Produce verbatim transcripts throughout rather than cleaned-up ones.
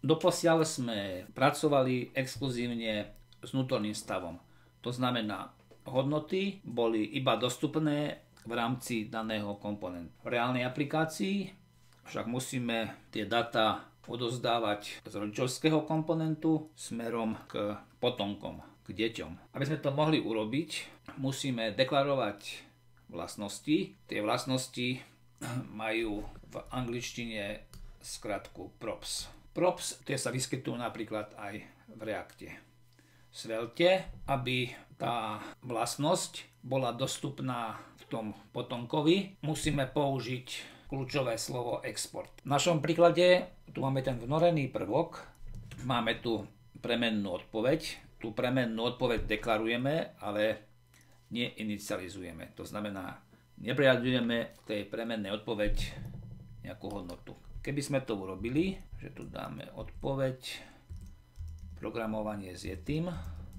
Doposiaľ sme pracovali exkluzívne s vnútorným stavom. To znamená, hodnoty boli iba dostupné v rámci daného komponentu. V reálnej aplikácii však musíme tie data odozdávať z rodičovského komponentu smerom k potomkom, k deťom. Aby sme to mohli urobiť, musíme deklarovať vlastnosti. Tie vlastnosti majú v angličtine skratku props. Props, tie sa vyskytujú napríklad aj v Reacte. Svelte, aby tá vlastnosť bola dostupná v tom potomkovi, musíme použiť kľúčové slovo export. V našom príklade tu máme ten vnorený prvok, máme tu premennú odpoveď. Tú premennú odpoveď deklarujeme, ale neinicializujeme. To znamená, nepriradujeme k tej premennej odpoveď nejakú hodnotu. Keby sme to urobili, že tu dáme odpoveď, programovanie s Yetim,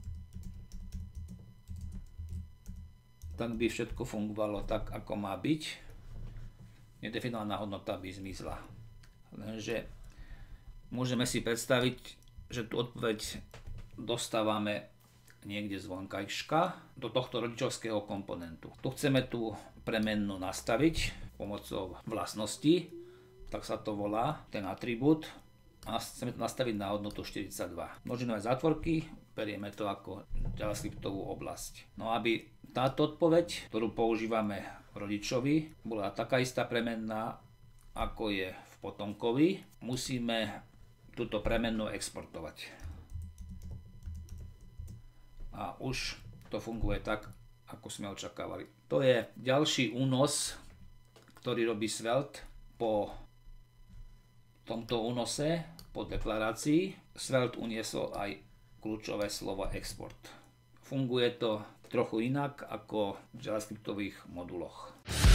tak by všetko fungovalo tak, ako má byť. Nedefinovaná hodnota by zmizla. Lenže môžeme si predstaviť, že tú odpoveď dostávame niekde zvonkajška do tohto rodičovského komponentu. Tu chceme tú premennú nastaviť pomocou vlastnosti, tak sa to volá, ten atribút, a chceme to nastaviť na hodnotu štyridsaťdva. Množinové zátvorky, berieme to ako javascriptovú oblasť. No aby táto odpoveď, ktorú používame rodičovi, bola taká istá premenná, ako je v potomkovi, musíme túto premennú exportovať. A už to funguje tak, ako sme očakávali. To je ďalší únos, ktorý robí Svelte. Po tomto únose, po deklarácii, Svelte uniesol aj kľúčové slovo export. Funguje to trochu inak ako v javascriptových moduloch.